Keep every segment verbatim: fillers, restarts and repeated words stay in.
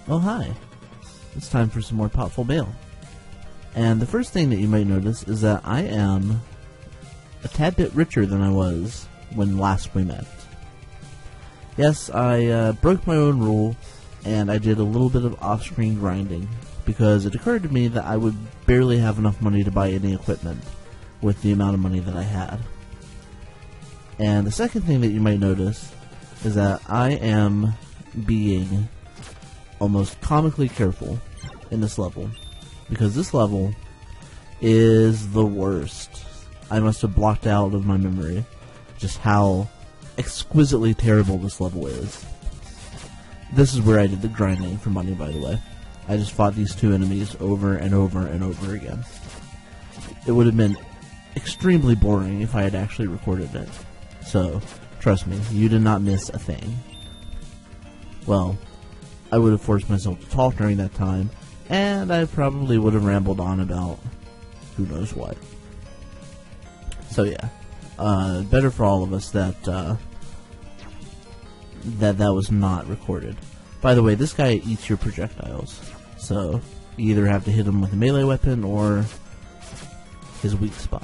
Oh hi, it's time for some more Popful mail. And the first thing that you might notice is that I am a tad bit richer than I was when last we met. Yes, I uh, broke my own rule, and I did a little bit of off-screen grinding, because it occurred to me that I would barely have enough money to buy any equipment with the amount of money that I had. And the second thing that you might notice is that I am being almost comically careful in this level, because this level is the worst. I must have blocked out of my memory just how exquisitely terrible this level is. This is where I did the grinding for money, by the way. I just fought these two enemies over and over and over again. It would have been extremely boring if I had actually recorded it. So, trust me, you did not miss a thing. Well, I would have forced myself to talk during that time, and I probably would have rambled on about who knows what. So yeah, uh, better for all of us that uh, that that was not recorded. By the way, this guy eats your projectiles, so you either have to hit him with a melee weapon or his weak spot.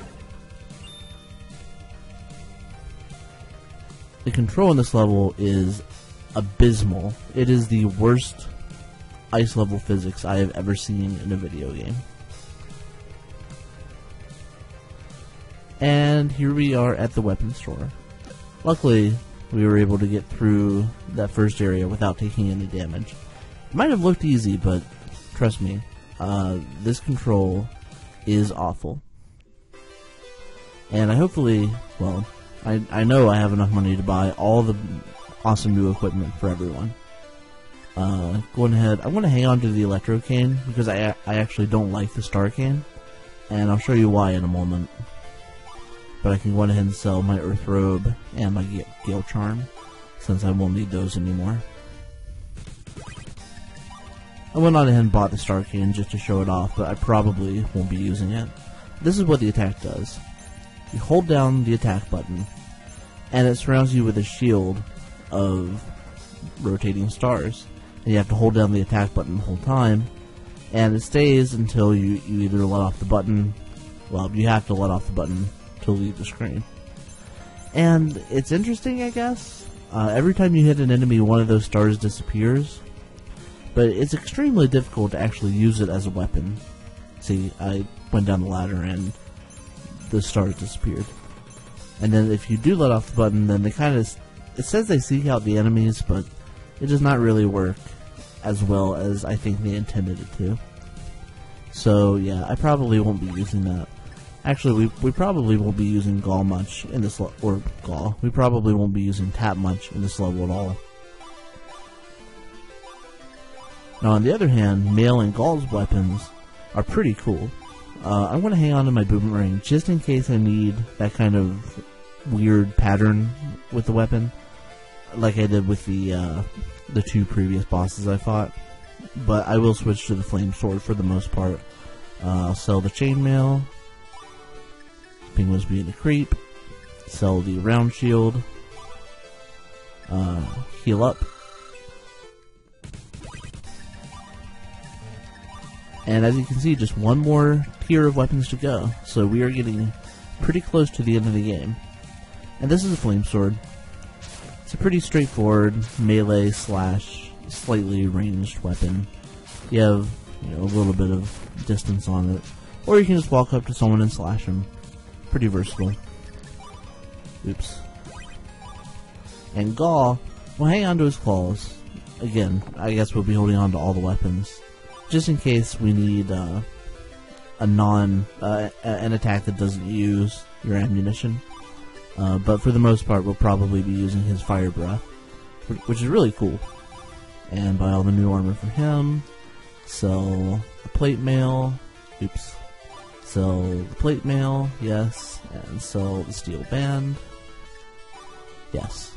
The control in this level is abysmal. It is the worst ice level physics I have ever seen in a video game. And here we are at the weapon store. Luckily, we were able to get through that first area without taking any damage. It might have looked easy, but trust me, uh, this control is awful. And I hopefully, well, I, I know I have enough money to buy all the awesome new equipment for everyone. Uh, going ahead, I'm going to hang on to the Electro Cane because I, I actually don't like the Star Cane, and I'll show you why in a moment. But I can go ahead and sell my Earth Robe and my Gale Charm, since I won't need those anymore. I went on ahead and bought the Star Cane just to show it off, but I probably won't be using it. This is what the attack does. You hold down the attack button, and it surrounds you with a shield of rotating stars. And you have to hold down the attack button the whole time, and it stays until you, you either let off the button, well, you have to let off the button to leave the screen. And it's interesting, I guess. Uh, every time you hit an enemy, one of those stars disappears, but it's extremely difficult to actually use it as a weapon. See, I went down the ladder and the stars disappeared. And then if you do let off the button, then they kind of, it says they seek out the enemies, but it does not really work as well as I think they intended it to. So yeah, I probably won't be using that. Actually, we, we probably won't be using Gaul much in this level, or Gaul. We probably won't be using Tap much in this level at all. Now, on the other hand, Mail and Gaul's weapons are pretty cool. Uh, I'm going to hang on to my boomerang just in case I need that kind of weird pattern with the weapon, like I did with the uh, the two previous bosses I fought. But I will switch to the flame sword for the most part. Uh, I'll sell the chainmail. Penguins being a creep. Sell the round shield. Uh, heal up. And as you can see, just one more tier of weapons to go. So we are getting pretty close to the end of the game. And this is a flame sword. It's a pretty straightforward melee slash slightly ranged weapon. You have, you know, a little bit of distance on it. Or you can just walk up to someone and slash them. Pretty versatile. Oops. And Gaul will hang on to his claws. Again, I guess we'll be holding on to all the weapons, just in case we need uh, a non, uh, an attack that doesn't use your ammunition. Uh, but for the most part, we'll probably be using his fire breath, which is really cool. And buy all the new armor for him. Sell the plate mail. Oops. Sell the plate mail. Yes. And sell the steel band. Yes.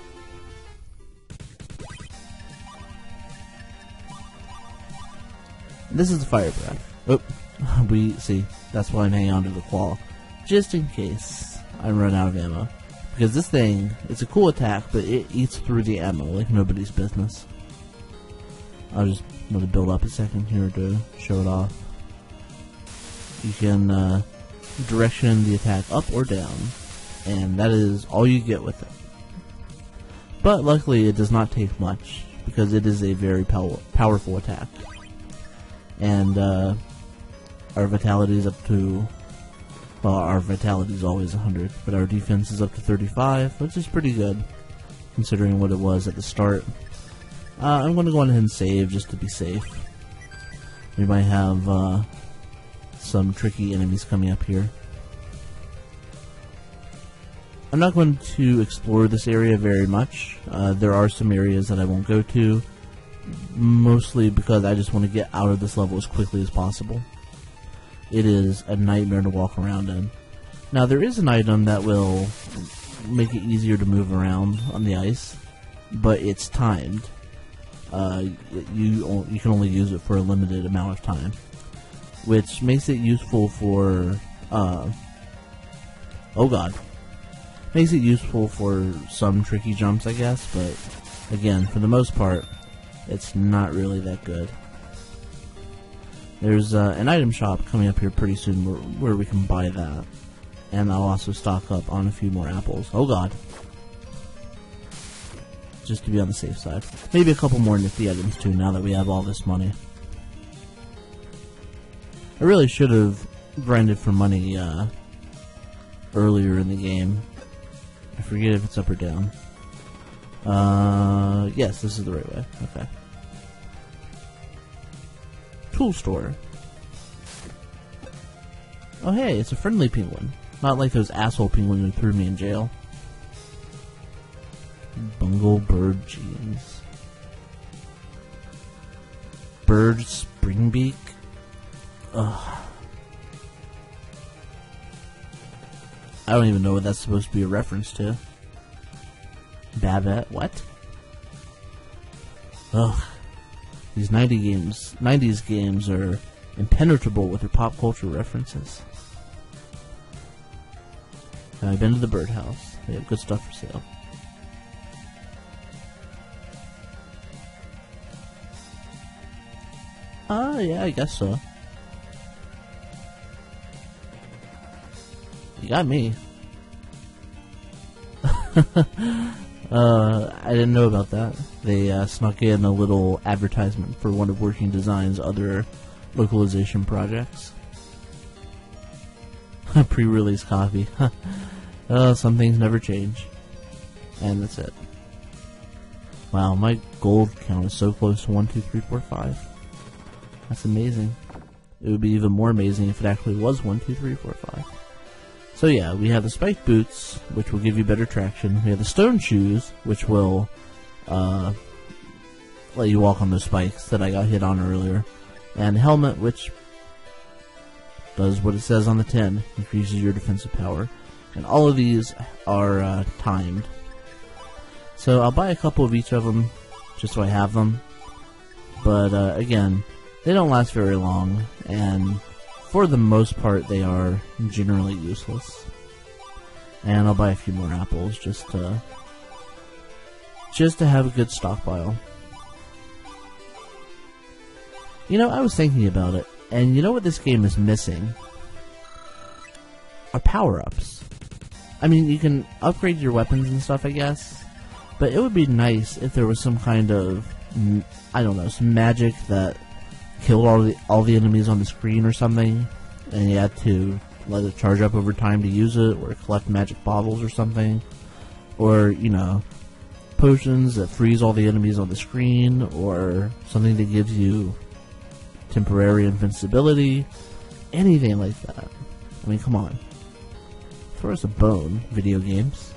This is the fire breath. Oh, we see. That's why I'm hanging on to the claw, just in case I run out of ammo. Because this thing, it's a cool attack, but it eats through the ammo like nobody's business. I'll just let it build up a second here to show it off. You can uh, direction the attack up or down, and that is all you get with it. But luckily it does not take much, because it is a very pow powerful attack. And uh, our vitality is up to, well, our vitality is always one hundred, but our defense is up to thirty-five, which is pretty good, considering what it was at the start. Uh, I'm going to go ahead and save just to be safe. We might have uh, some tricky enemies coming up here. I'm not going to explore this area very much. Uh, there are some areas that I won't go to, mostly because I just want to get out of this level as quickly as possible. It is a nightmare to walk around in. Now, there is an item that will make it easier to move around on the ice, but it's timed. Uh, you, you can only use it for a limited amount of time, which makes it useful for, uh, oh god, makes it useful for some tricky jumps, I guess, but again, for the most part, it's not really that good. There's uh, an item shop coming up here pretty soon where, where we can buy that, and I'll also stock up on a few more apples. Oh god. Just to be on the safe side. Maybe a couple more nifty items too, now that we have all this money. I really should have grinded for money uh, earlier in the game. I forget if it's up or down. Uh, yes, this is the right way. Okay. Tool store. Oh hey, it's a friendly penguin. Not like those asshole penguins who threw me in jail. Bungle bird jeans. Bird springbeak. Ugh. I don't even know what that's supposed to be a reference to. Babette, what? Ugh. These ninety games, nineties games are impenetrable with their pop culture references. I've been to the birdhouse. They have good stuff for sale. Ah, uh, yeah, I guess so. You got me. uh, I didn't know about that. They uh, snuck in a little advertisement for one of Working Design's other localization projects. Pre-release copy. uh, some things never change. And that's it. Wow, my gold count is so close to one, two, three, four, five. That's amazing. It would be even more amazing if it actually was one, two, three, four, five. So yeah, we have the spiked boots, which will give you better traction. We have the stone shoes, which will uh, let you walk on those spikes that I got hit on earlier. And the helmet, which does what it says on the tin, increases your defensive power. And all of these are uh, timed. So I'll buy a couple of each of them, just so I have them. But uh, again, they don't last very long, and for the most part, they are generally useless. And I'll buy a few more apples just to just to have a good stockpile. You know, I was thinking about it, and you know what this game is missing? Are power-ups. I mean, you can upgrade your weapons and stuff, I guess, but it would be nice if there was some kind of, I don't know, some magic that killed all the all the enemies on the screen or something, and you had to let it charge up over time to use it, or collect magic bottles or something, or, you know, potions that freeze all the enemies on the screen, or something that gives you temporary invincibility, anything like that. I mean, come on. Throw us a bone, video games.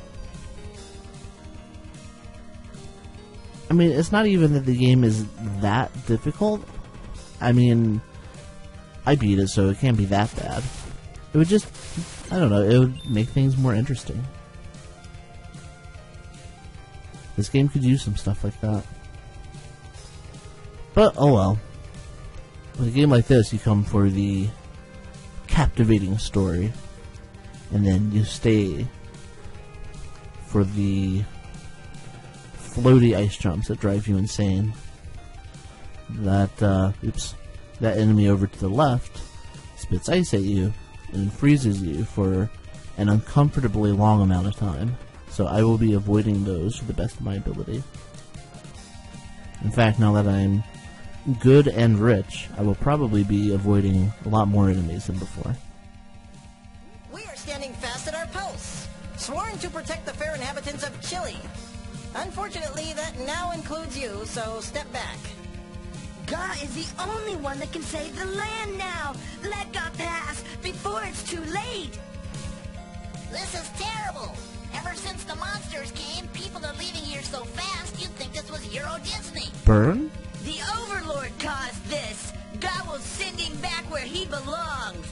I mean, it's not even that the game is that difficult. I mean, I beat it, so it can't be that bad. It would just, I don't know, it would make things more interesting. This game could use some stuff like that. But, oh well. With a game like this, you come for the captivating story, and then you stay for the floaty ice jumps that drive you insane. that, uh, oops, that enemy over to the left spits ice at you and freezes you for an uncomfortably long amount of time. So I will be avoiding those to the best of my ability. In fact, now that I'm good and rich, I will probably be avoiding a lot more enemies than before. We are standing fast at our posts, sworn to protect the fair inhabitants of Chile. Unfortunately, that now includes you, so step back. Ga is the only one that can save the land now. Let Ga pass before it's too late. This is terrible. Ever since the monsters came, people are leaving here so fast you'd think this was Euro Disney. Burn? The Overlord caused this. Ga will send him back where he belongs.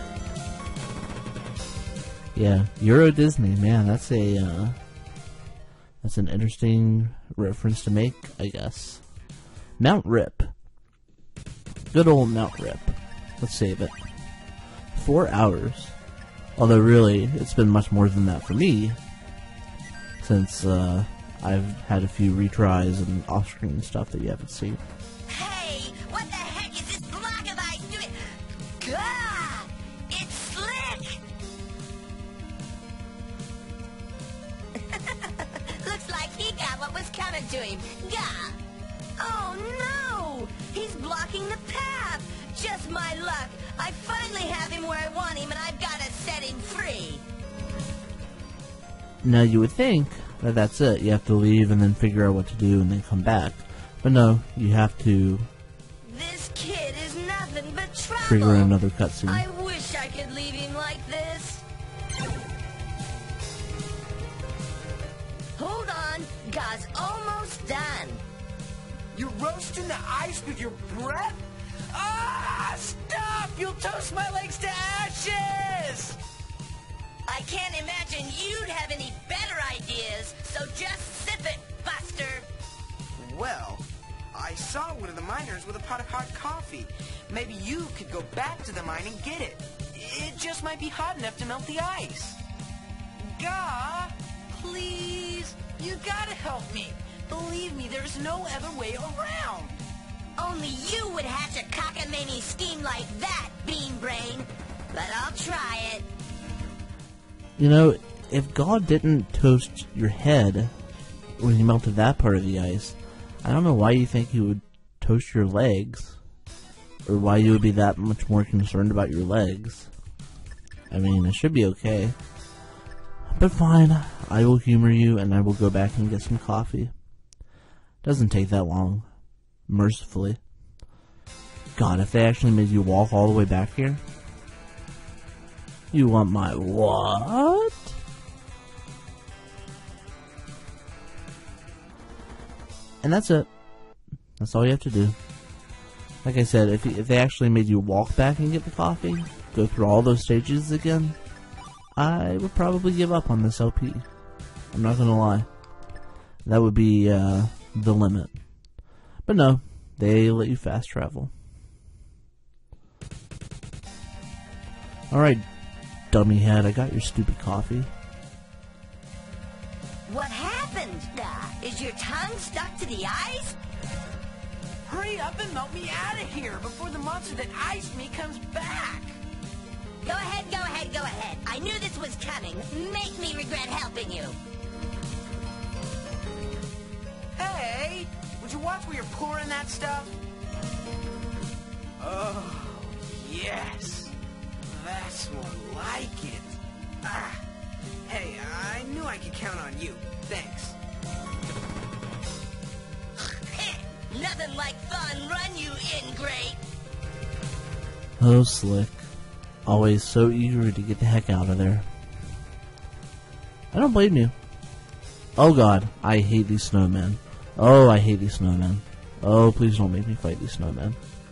Yeah, Euro Disney, man, that's a, uh, that's an interesting reference to make, I guess. Mount Rip. Good old Mount Rip. Let's save it. Four hours. Although really, it's been much more than that for me, since uh, I've had a few retries and off-screen stuff that you haven't seen. Hey, what the heck is this block of ice doing? Ga! It's slick! Looks like he got what was coming to him. Ga! Oh no! He's blocking the path! Just my luck. I finally have him where I want him, and I've got to set him free. Now you would think that that's it. You have to leave and then figure out what to do and then come back. But no, you have to This kid is nothing but trouble. trigger another cutscene. I wish I could leave him like this. Hold on. Ga's almost done. You're roasting the ice with your breath? Ah! Stop! You'll toast my legs to ashes! I can't imagine you'd have any better ideas, so just sip it, Buster. Well, I saw one of the miners with a pot of hot coffee. Maybe you could go back to the mine and get it. It just might be hot enough to melt the ice. Ga, please, you gotta help me. Believe me, there's no other way around. Only you would hatch a cockamamie scheme like that, Bean Brain. But I'll try it. You know, if God didn't toast your head when he melted that part of the ice, I don't know why you think he would toast your legs, or why you would be that much more concerned about your legs. I mean, it should be okay. But fine, I will humor you and I will go back and get some coffee. Doesn't take that long. Mercifully. God, if they actually made you walk all the way back here? You want my what? And that's it. That's all you have to do. Like I said, if, if they actually made you walk back and get the coffee, go through all those stages again, I would probably give up on this L P. I'm not gonna lie. That would be uh, the limit. But no, they let you fast travel. Alright, dummy head, I got your stupid coffee. What happened, Ga? Is your tongue stuck to the ice? Hurry up and melt me out of here before the monster that iced me comes back. Go ahead, go ahead, go ahead. I knew this was coming. Make me regret helping you. Hey, would you watch where you're pouring that stuff? Oh, yes. That's more like it. Ah. Hey, I knew I could count on you. Thanks. Nothing like fun, run you ingrate. Oh, Slick. Always so eager to get the heck out of there. I don't blame you. Oh god, I hate these snowmen. Oh, I hate these snowmen. Oh, please don't make me fight these snowmen.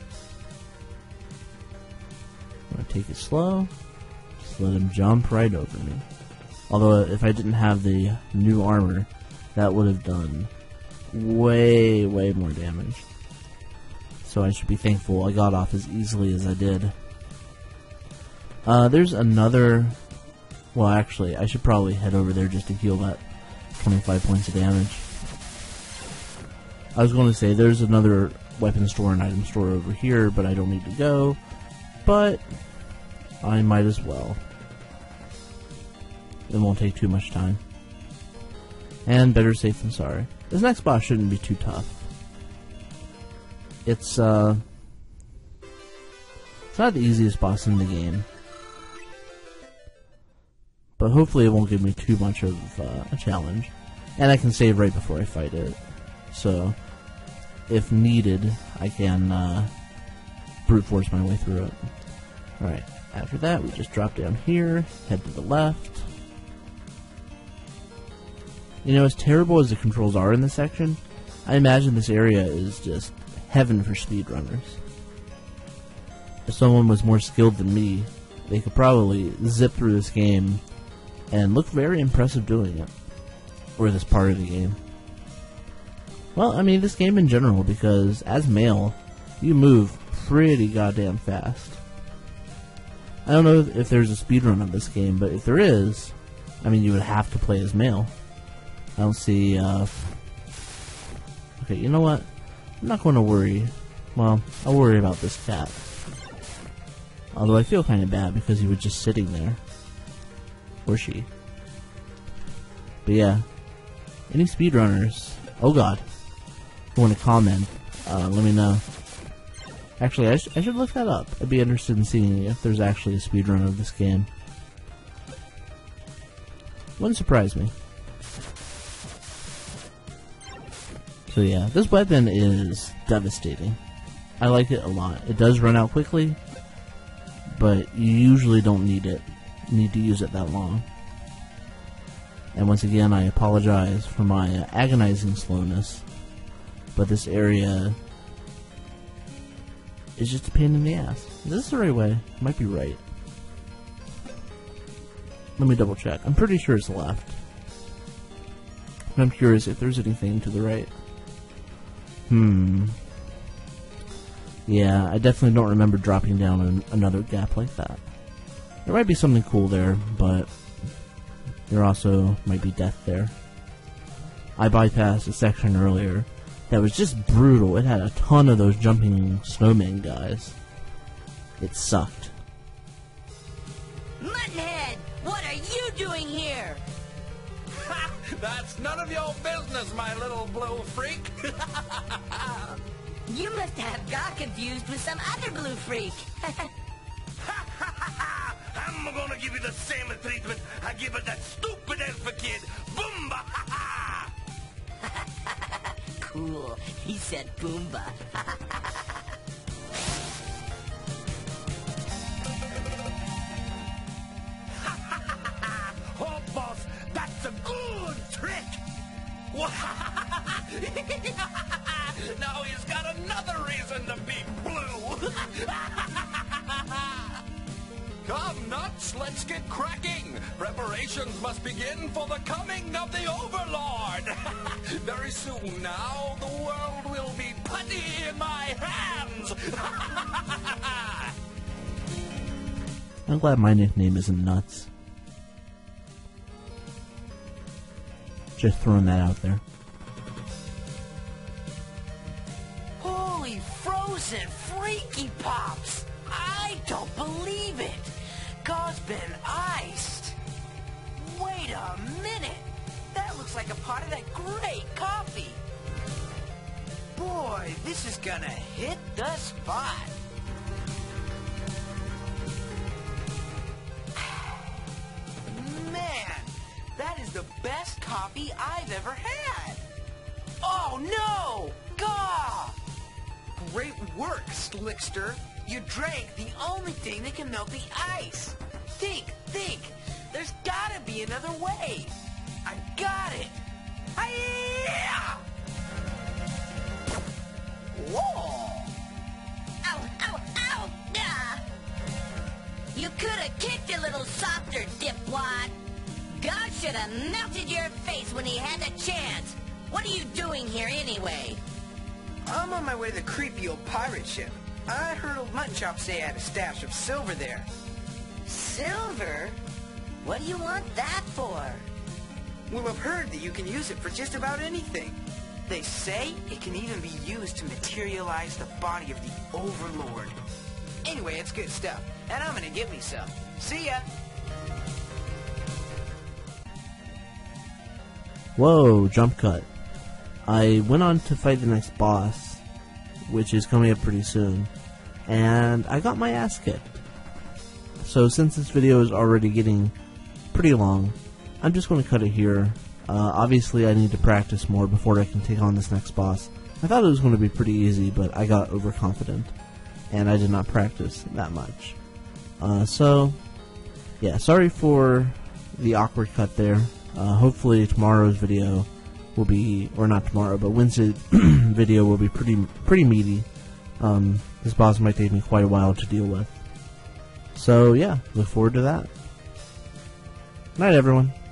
I'm gonna take it slow. Just let him jump right over me. Although, if I didn't have the new armor, that would have done way, way more damage. So I should be thankful I got off as easily as I did. Uh, there's another... Well, actually, I should probably head over there just to heal that twenty-five points of damage. I was going to say, there's another weapon store and item store over here, but I don't need to go. But I might as well. It won't take too much time. And better safe than sorry. This next boss shouldn't be too tough. It's, uh... It's not the easiest boss in the game. But hopefully it won't give me too much of uh, a challenge. And I can save right before I fight it. So, if needed, I can uh, brute force my way through it. Alright, after that we just drop down here, head to the left. You know, as terrible as the controls are in this section, I imagine this area is just heaven for speedrunners. If someone was more skilled than me, they could probably zip through this game and look very impressive doing it. Or this part of the game. Well, I mean, this game in general, because as male, you move pretty goddamn fast. I don't know if there's a speedrun of this game, but if there is, I mean, you would have to play as male. I don't see, uh... Okay, you know what? I'm not going to worry. Well, I'll worry about this cat. Although I feel kind of bad because he was just sitting there. Or she. But yeah. Any speedrunners? Oh god. If you want to comment, uh, let me know. Actually, I, sh I should look that up. I'd be interested in seeing if there's actually a speedrun of this game. Wouldn't surprise me. So yeah, this weapon is devastating. I like it a lot. It does run out quickly, but you usually don't need it. Need to use it that long. And once again, I apologize for my uh, agonizing slowness, but this area is just a pain in the ass. Is this the right way? Might be right. Let me double check. I'm pretty sure it's left. But I'm curious if there's anything to the right. Hmm. Yeah, I definitely don't remember dropping down an, another gap like that. There might be something cool there, but there also might be death there. I bypassed a section earlier that was just brutal. It had a ton of those jumping snowman guys. It sucked. Muttonhead, what are you doing here? Ha! That's none of your business, my little blue freak. You must have got confused with some other blue freak. I'm gonna give you the same treatment I give it that stupid alpha kid. Boomba! Cool. He said Boomba. Oh, boss, that's a good trick. Now he's got another reason to be blue. Come, nuts, let's get cracking. Preparations must begin for the coming of the Overlord. Very soon now, the world will be putty in my hands. I'm glad my nickname isn't Nuts. Just throwing that out there. Holy frozen freaky pops! I don't believe it! God's been iced! Wait a minute! That looks like a pot of that great coffee! Boy, this is gonna hit the spot! Man, that is the best coffee I've ever had! Oh no! Gah! Great work, Slickster! You drank the only thing that can melt the ice! Think, think! There's gotta be another way! I got it! Hi-ya! Whoa! Ow, ow, ow! Ah! You could have kicked a little softer, dipwad. God should have melted your face when he had the chance. What are you doing here anyway? I'm on my way to the creepy old pirate ship. I heard old Mutton Chop say I had a stash of silver there. Silver? What do you want that for? Well, I've heard that you can use it for just about anything. They say it can even be used to materialize the body of the Overlord. Anyway, it's good stuff, and I'm gonna get me some. See ya! Whoa, jump cut. I went on to fight the next boss, which is coming up pretty soon, and I got my ass kicked. So since this video is already getting pretty long, I'm just going to cut it here. Uh, obviously I need to practice more before I can take on this next boss. I thought it was going to be pretty easy, but I got overconfident, and I did not practice that much. Uh, so, yeah, sorry for the awkward cut there. Uh, hopefully tomorrow's video will be, or not tomorrow, but Wednesday's video will be pretty pretty meaty. Um, this boss might take me quite a while to deal with. So yeah, look forward to that. Night, everyone.